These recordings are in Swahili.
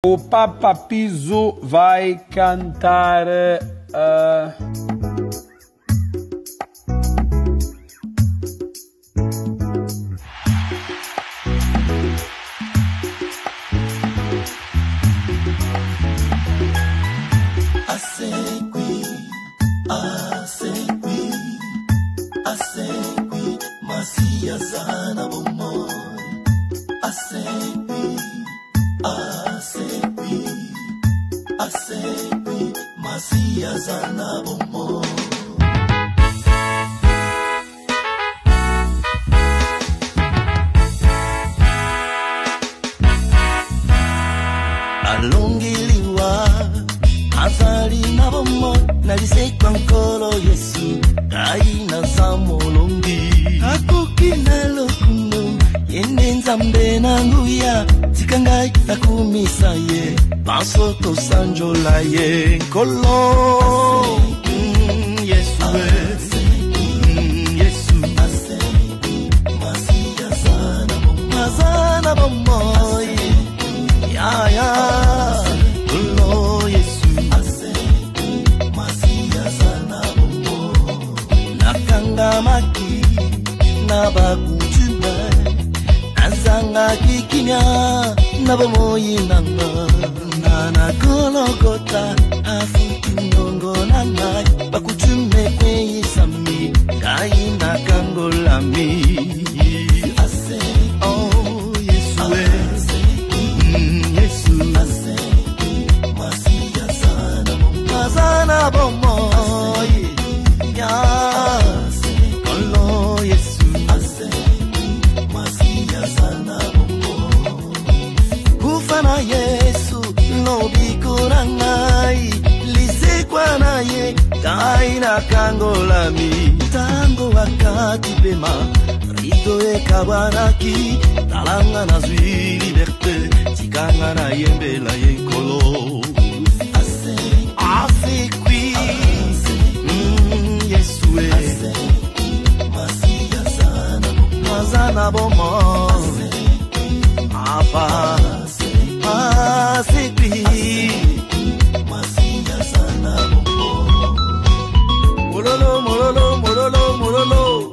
O Papa Piso vai cantar alongiliwa azali na bomo nalisekwa nkolo Yesu kaina za molongi akukina lokuno yene nzambe na nguya tikangai takumisa ye basoto sanjola ye nkolo Yesu Yesu mazana bomo ya ya Yesu nakanga maki na bakutuba azanga kikinya na bomoyi nanga na kologota afuti nongo nanga bakutume kwe sami kai na kangolami oh Yesu Mazana bomoy ya kolo Yesu masiya sana bomo kufana Yesu lobi kurangai lisekwa na ye kaina kangolami tango wakati pema rito ekabaraki talanga na zwi liberté tikanga na yembela yenkolo asekwi Yesu mazana bomo apa asekwi masiya sana bomo mololo mololo mololo mololo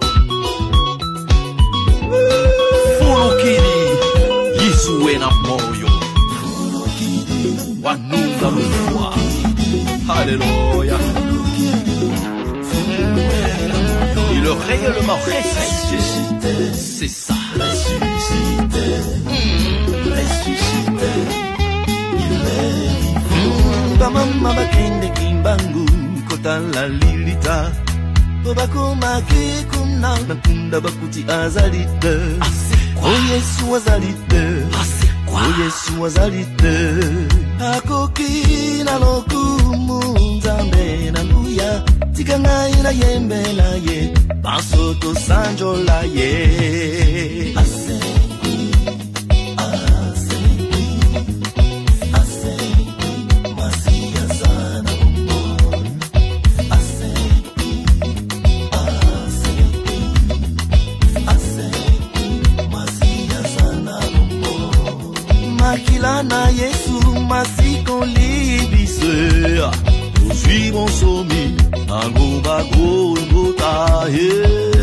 fulukiri Yesu na moyo wanunga mwa Alléluia. Et le rayonnement ressuscité, c'est ça. Ressuscité, ressuscité. Il est vivant. Bamama bakende kimbangu kota la lilita. Obakoma kikuna nakunda bakuti azalite. Oh Yesu azalite. Oh Yesu azalite. Akokina lokumu nzambe na nguya tikanga ina yembela ye basoto sanjola ye masiya sana masiya sana makila na Yesu masiko libise suivons somi ango bago ngota